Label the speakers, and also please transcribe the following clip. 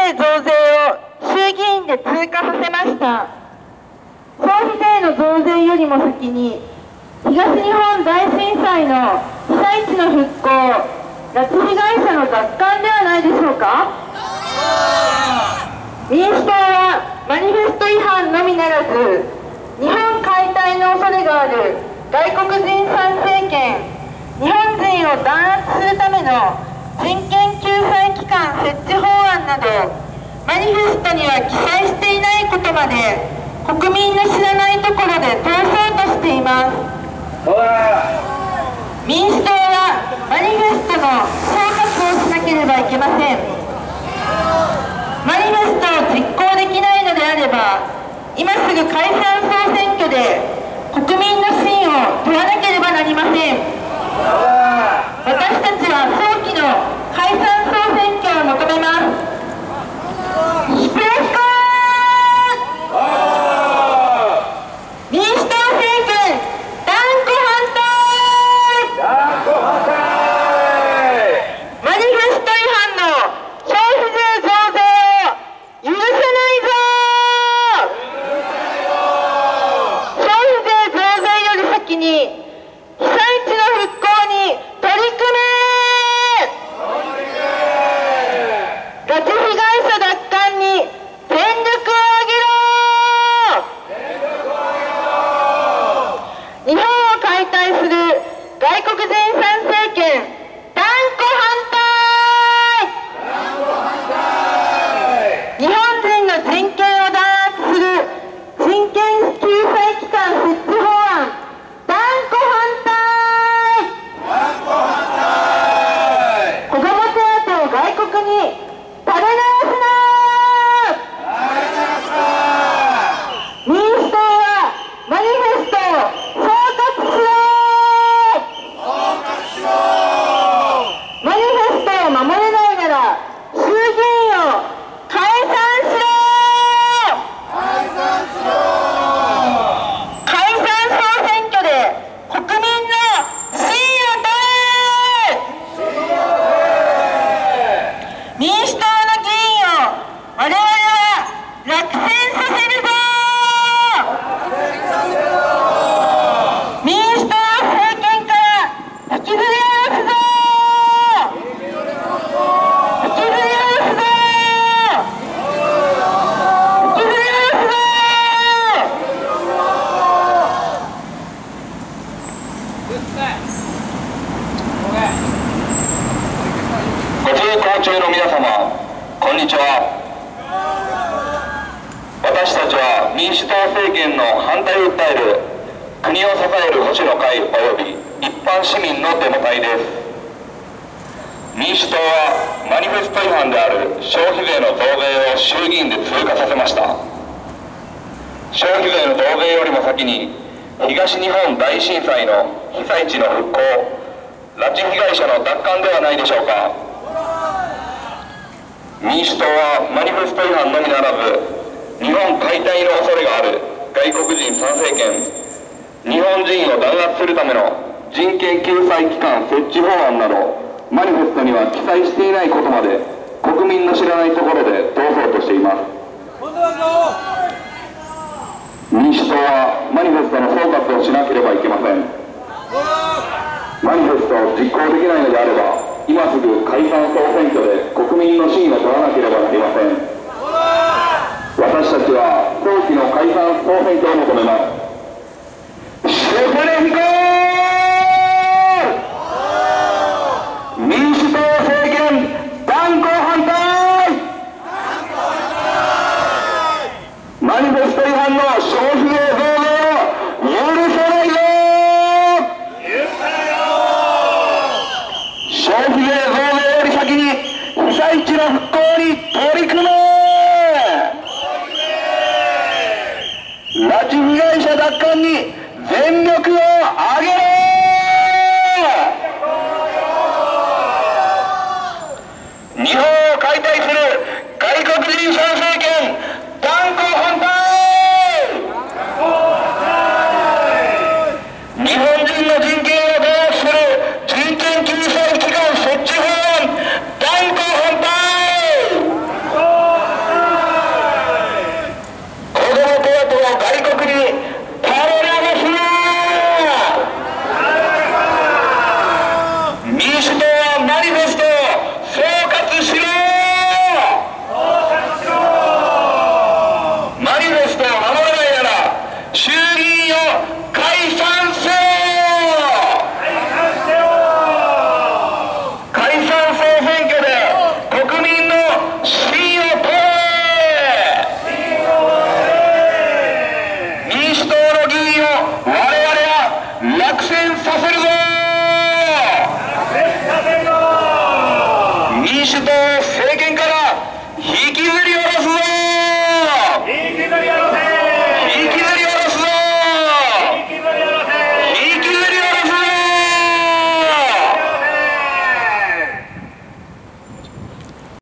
Speaker 1: 税増税を衆議院で通過させました。消費税の増税よりも先に東日本大震災の被災地の復興、拉致被害者の奪還ではないでしょうか。民主党はマニフェスト違反のみならず、日本解体の恐れがある外国人参政権、日本人を弾圧するための人権救済機関設置法案など、マニフェストには記載していないことまで国民の知らないところで通そうとしています。民主党はマニフェストの総括をしなければいけません。マニフェストを実行できないのであれば、今すぐ解散総選挙で国民の信を問わなければなりません。私たちは早期の解散総選挙を求めます。民主党政権断固反対。マニフェスト違反の消費税増税を許せないぞ。消費税増税より先に被災地の復興に取り組め。拉致被害者奪還に全力を挙げろ。日本を解体する外国人参政権断固反対。日本人の人権を弾圧する人権救済機関設置法案断固反対。子ども手当を外国に垂れ流すな。民主党はマニフェストを総括しろ。マニフェストを守れないなら衆議院を解散しろ。解散総選挙で国民の信を問え。民主党の議員を我々は落選させるぞ。民主党を政権から引きずり下ろすぞ。引きずり下ろすぞ。引きずり下ろすぞ。
Speaker 2: ご通行中の皆様、こんにちは。私たちは民主党政権の反対を訴える国を支える保守の会及び一般市民のデモ隊です。民主党はマニフェスト違反である消費税の増税を衆議院で通過させました。消費税の増税よりも先に東日本大震災の被災地の復興、拉致被害者の奪還ではないでしょうか。民主党はマニフェスト違反のみならず、日本解体の恐れがある外国人参政権、日本人を弾圧するための人権救済機関設置法案など、マニフェストには記載していないことまで国民の知らないところで通そうとしています。民主党はマニフェストの総括をしなければいけません。マニフェストを実行できないのであれば、今すぐ解散総選挙で国民の信を問わなければなりません。私たちは早期の解散総選挙を求めます。シェフレヒコー。民主党政権断固反対。マニフェスト違反の消費税増税を許さないぞ。消費税増税より先に被災地の復興に取り組め。拉致被害者奪還に全力を挙げろ。日本を解体する外国人参政権断固反対。日本人の人権を弾圧する人権救済機関設置法案断固反対。 政権から引きずり下ろすぞ。